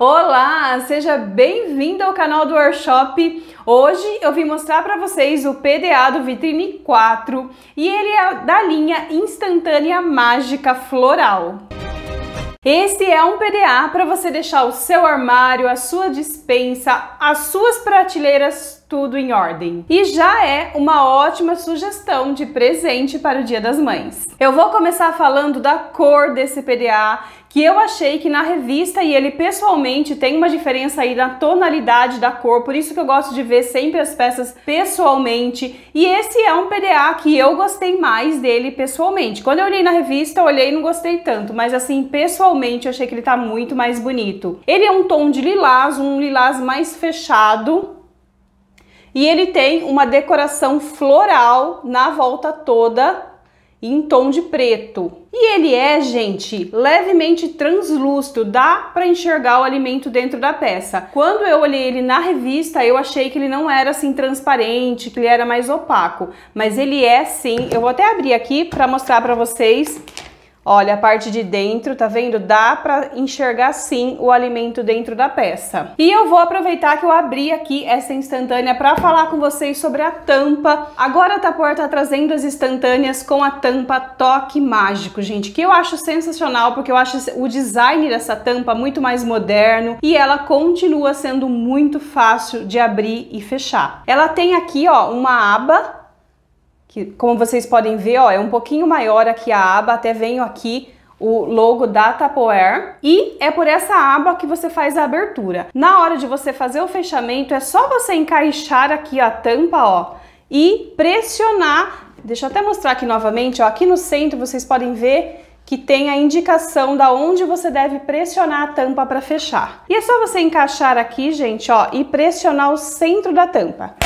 Olá, seja bem-vindo ao canal do Workshop. Hoje eu vim mostrar para vocês o PDA do Vitrine 4 e ele é da linha Instantânea Mágica Floral. Esse é um PDA para você deixar o seu armário, a sua despensa, as suas prateleiras tudo em ordem. E já é uma ótima sugestão de presente para o Dia das Mães. Eu vou começar falando da cor desse PDA, que eu achei que na revista e ele pessoalmente tem uma diferença aí na tonalidade da cor, por isso que eu gosto de ver sempre as peças pessoalmente. E esse é um PDA que eu gostei mais dele pessoalmente. Quando eu olhei na revista, eu olhei e não gostei tanto, mas assim, pessoalmente eu achei que ele tá muito mais bonito. Ele é um tom de lilás, um lilás mais fechado. E ele tem uma decoração floral na volta toda, em tom de preto. E ele é, gente, levemente translúcido, dá para enxergar o alimento dentro da peça. Quando eu olhei ele na revista, eu achei que ele não era assim transparente, que ele era mais opaco. Mas ele é sim, eu vou até abrir aqui para mostrar para vocês. Olha, a parte de dentro, tá vendo? Dá pra enxergar sim o alimento dentro da peça. E eu vou aproveitar que eu abri aqui essa instantânea para falar com vocês sobre a tampa. Agora a Tapor tá trazendo as instantâneas com a tampa Toque Mágico, gente, que eu acho sensacional, porque eu acho o design dessa tampa muito mais moderno e ela continua sendo muito fácil de abrir e fechar. Ela tem aqui, ó, uma aba, que, como vocês podem ver, ó, é um pouquinho maior aqui a aba, até venho aqui o logo da Tupperware, e é por essa aba que você faz a abertura. Na hora de você fazer o fechamento, é só você encaixar aqui a tampa, ó, e pressionar. Deixa eu até mostrar aqui novamente, ó, aqui no centro vocês podem ver que tem a indicação da onde você deve pressionar a tampa para fechar. E é só você encaixar aqui, gente, ó, e pressionar o centro da tampa.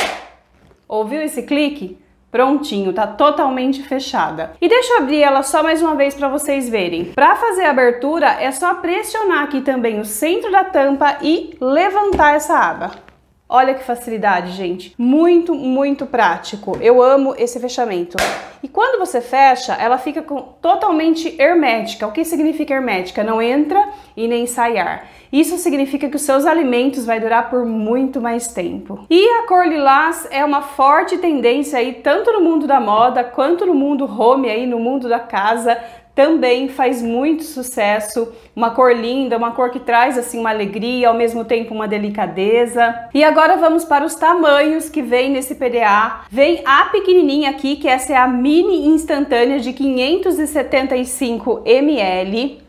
Ouviu esse clique? Prontinho, tá totalmente fechada. E deixa eu abrir ela só mais uma vez para vocês verem. Para fazer a abertura é só pressionar aqui também o centro da tampa e levantar essa aba. Olha que facilidade, gente. Muito, muito prático. Eu amo esse fechamento. E quando você fecha, ela fica totalmente hermética. O que significa hermética? Não entra e nem sai ar. Isso significa que os seus alimentos vai durar por muito mais tempo. E a cor lilás é uma forte tendência aí, tanto no mundo da moda, quanto no mundo home aí, no mundo da casa. Também faz muito sucesso, uma cor linda, uma cor que traz assim uma alegria, ao mesmo tempo uma delicadeza. E agora vamos para os tamanhos que vem nesse PDA. Vem a pequenininha aqui, que essa é a mini instantânea de 575 ml.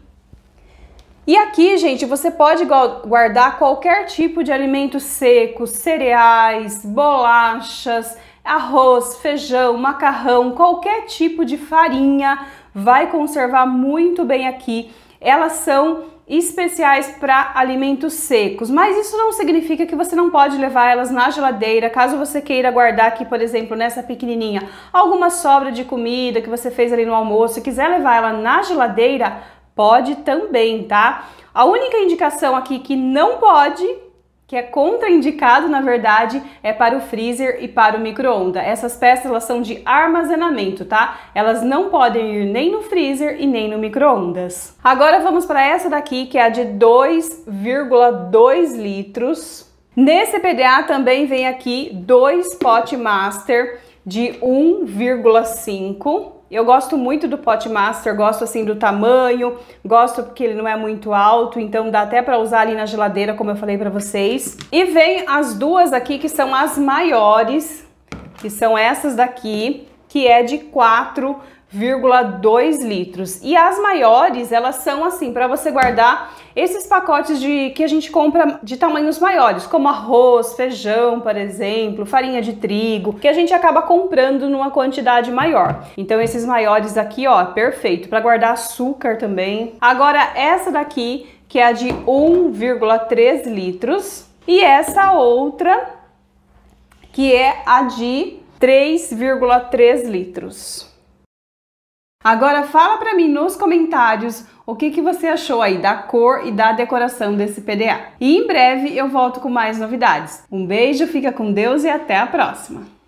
E aqui, gente, você pode guardar qualquer tipo de alimento seco, cereais, bolachas, arroz, feijão, macarrão, qualquer tipo de farinha. Vai conservar muito bem aqui. Elas são especiais para alimentos secos, mas isso não significa que você não pode levar elas na geladeira. Caso você queira guardar aqui, por exemplo, nessa pequenininha, alguma sobra de comida que você fez ali no almoço e quiser levar ela na geladeira, pode também, tá? A única indicação aqui que não pode, que é contraindicado, na verdade, é para o freezer e para o micro-ondas. Essas peças, elas são de armazenamento, tá? Elas não podem ir nem no freezer e nem no micro-ondas. Agora vamos para essa daqui, que é a de 2,2 litros. Nesse PDA também vem aqui 2 Pot Master de 1,5. Eu gosto muito do Pot Master, gosto assim do tamanho, gosto porque ele não é muito alto, então dá até para usar ali na geladeira, como eu falei para vocês. E vem as duas aqui que são as maiores, que são essas daqui, que é de 4,2 litros. E as maiores, elas são assim, para você guardar esses pacotes que a gente compra de tamanhos maiores, como arroz, feijão, por exemplo, farinha de trigo, que a gente acaba comprando numa quantidade maior. Então esses maiores aqui, ó, perfeito para guardar açúcar também. Agora essa daqui, que é a de 1,3 litros, e essa outra, que é a de 3,3 litros. Agora fala pra mim nos comentários o que você achou aí da cor e da decoração desse PDA. E em breve eu volto com mais novidades. Um beijo, fica com Deus e até a próxima!